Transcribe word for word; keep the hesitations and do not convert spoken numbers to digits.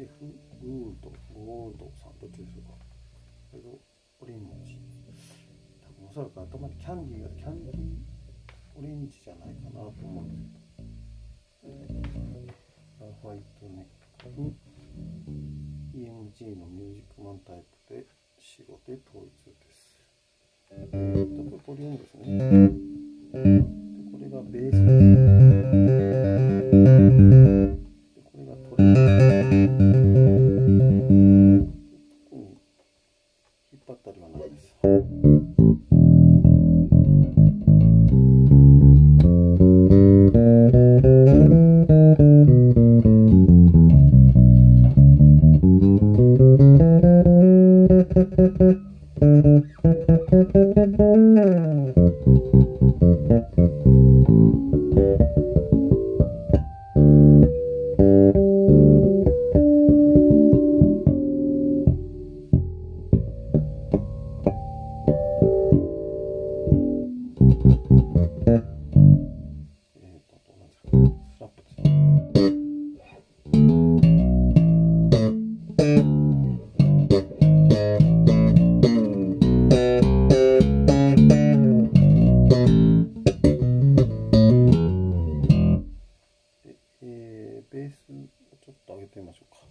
ケフグードゴールドさんどっちでしょうか。これをオレンジ、多分おそらく頭にキャンディーがキャンディーオレンジじゃないかなと思うんですけど、ラファイトネックに イーエムジー のミュージックマンタイプで白で統一です。えー、とこれポリオンですね。でこれがベースです。でこれがトレー特に引っ張ったりはないです。ベースをちょっと上げてみましょうか。